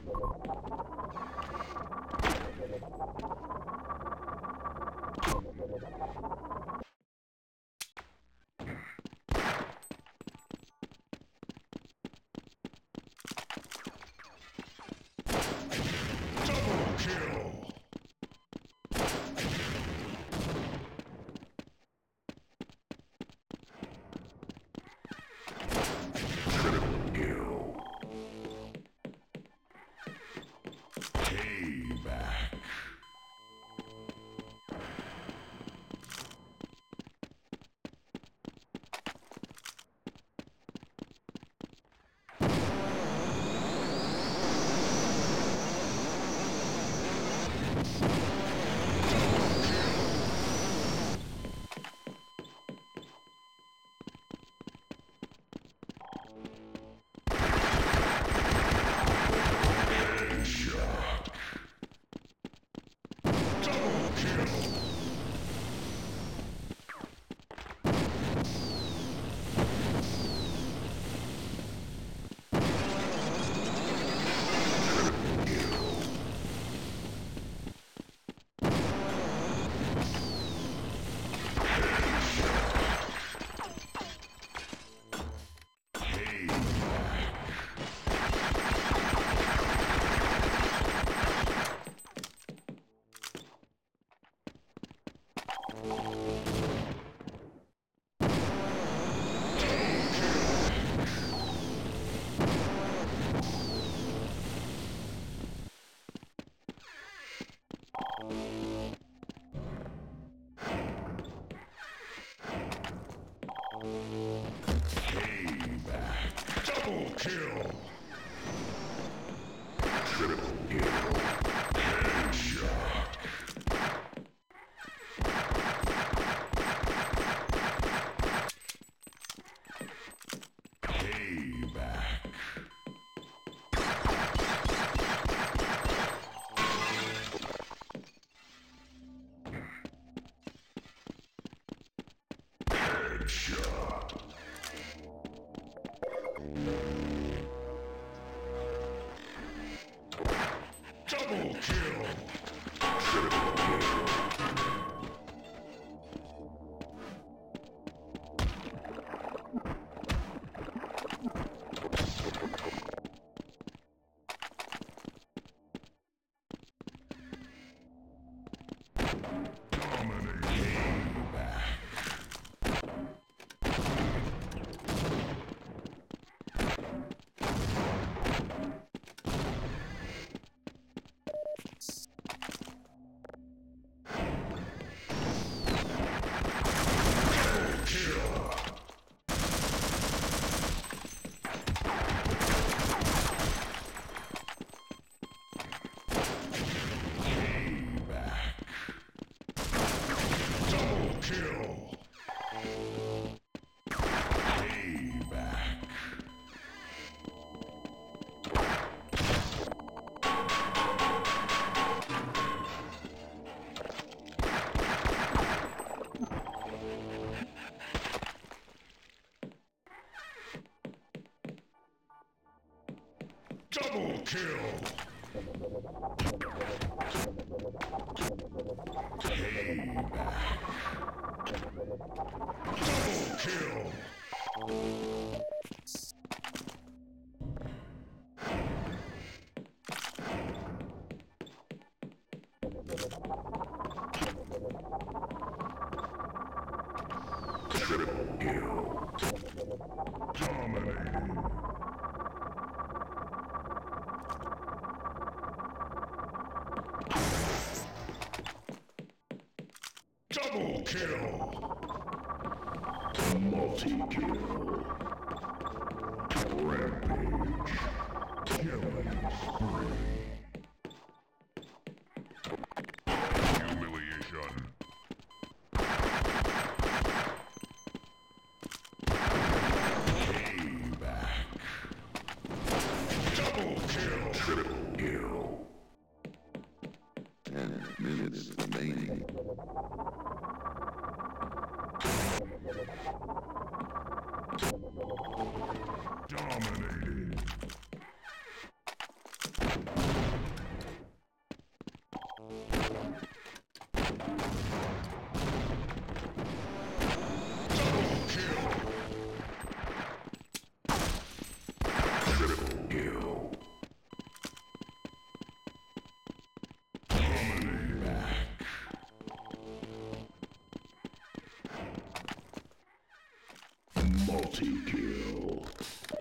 Double kill! Triple kill! Headshot! Payback! Headshot! Double kill! Triple kill! Double kill! Payback! Double kill! Triple kill! Dominating! Double kill! Multi-kill! Rampage! Killing spree! Humiliation! Payback! Double kill! Triple kill! 10 minutes remaining. Dominated. Multi-kill.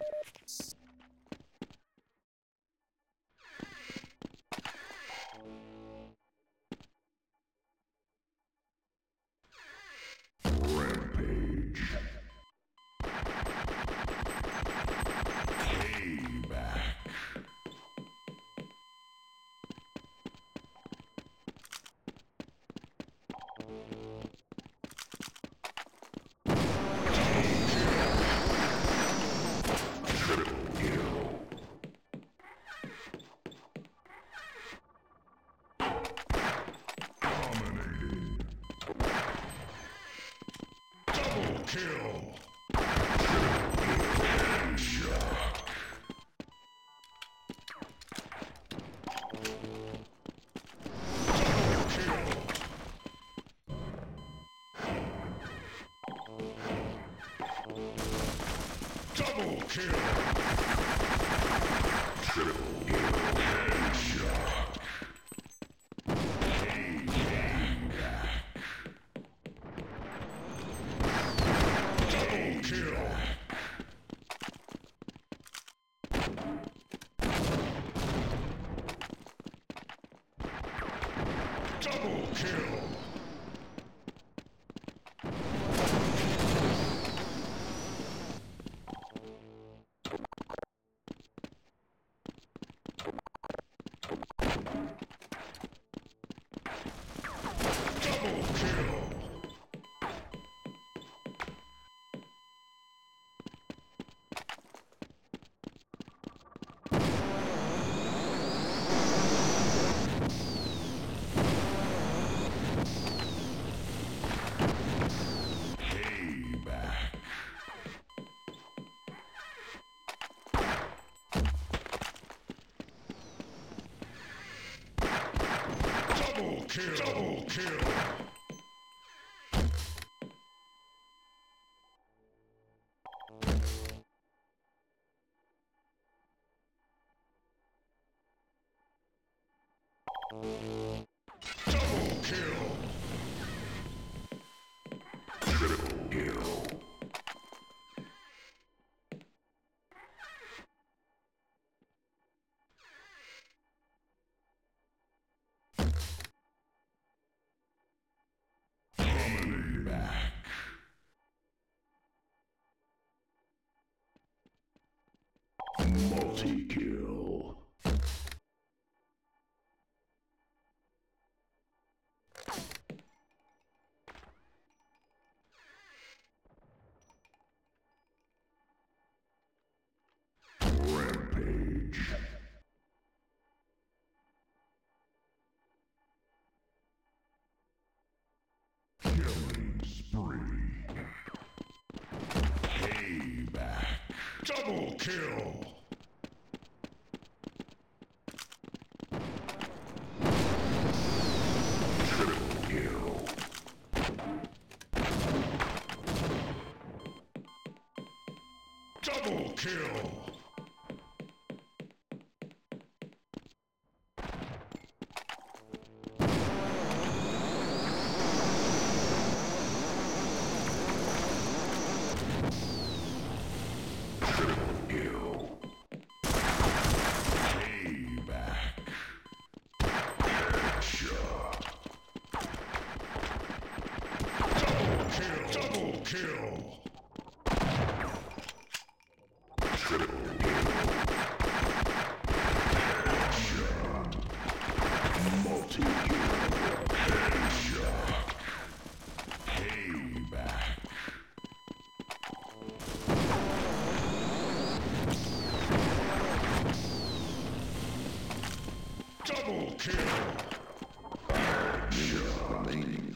Rampage. Payback. Kill. Headshot. Double kill. Triple kill. Headshot. Payback. Double kill. Double kill. Double kill. Payback. Double kill. Double kill. Double kill. Triple kill. Payback. Multi-kill. Rampage. Killing spree. Payback. Double kill. Triple kill. Double kill. Triple kill. Payback. Headshot. Double kill. Double kill. Triple kill. Headshot. Multi-kill. Headshot. Payback. Double kill. Headshot. Remaining.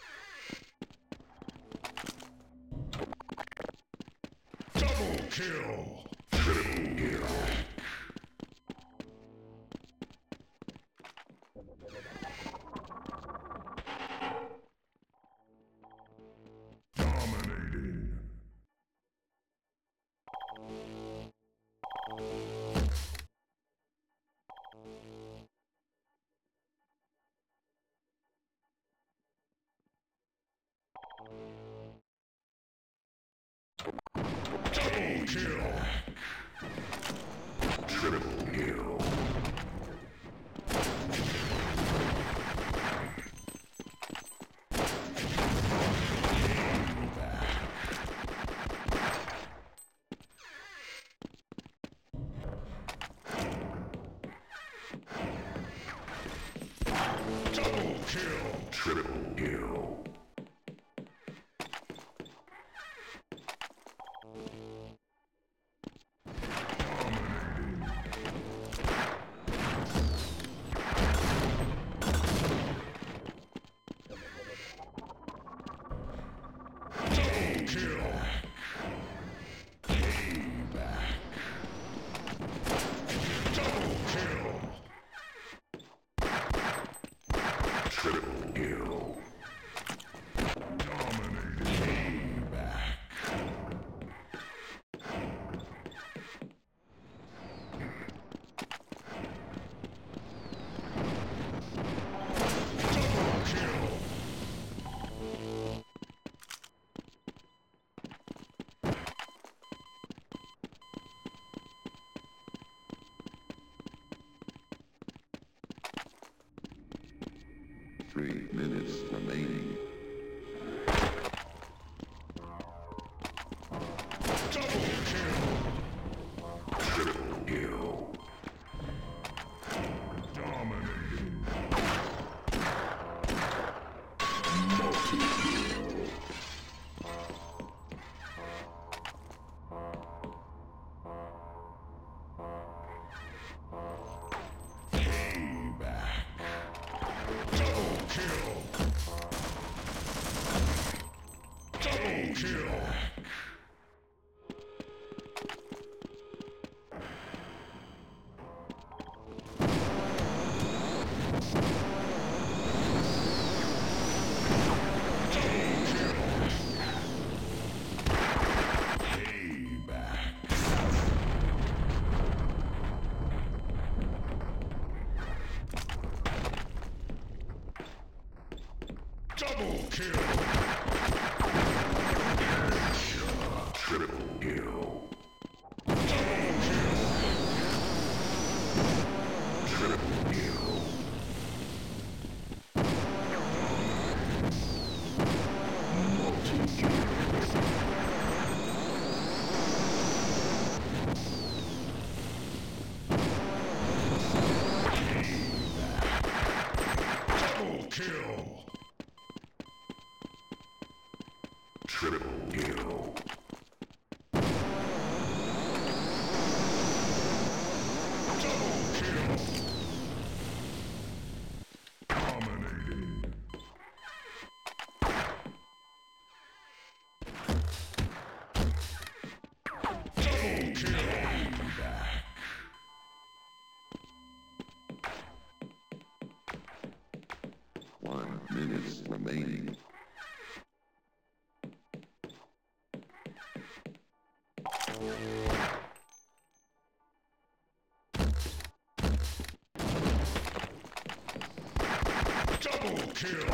Double kill. Triple kill. Dominating. Double kill. Triple kill. Double kill. Triple kill. Double kill. Payback. Double kill. Triple kill. Dominating. Payback. Double kill. 3 minutes remaining. Double kill. Triple kill. Dominating. Multi-kill. Payback. Double kill. Double kill. Double kill. Headshot. Triple kill. Double kill. Triple kill. Multi-kill. Double kill. Triple kill. Double kill. Dominating. Double kill. Back. One minute remaining. Double kill.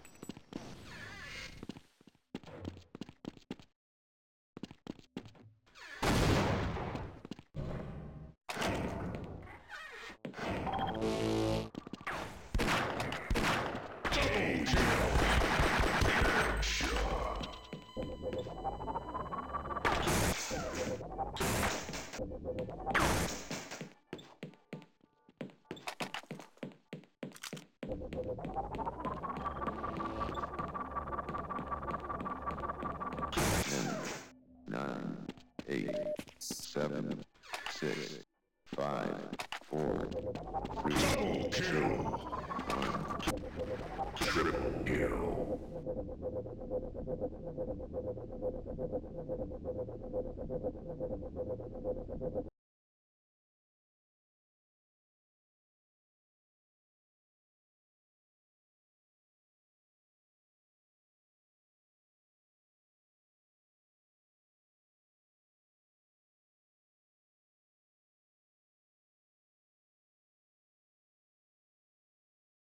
Double kill. Headshot. Ten, 9, 8, 7, 6, 5, 4, 3, Double kill. 1. Triple kill.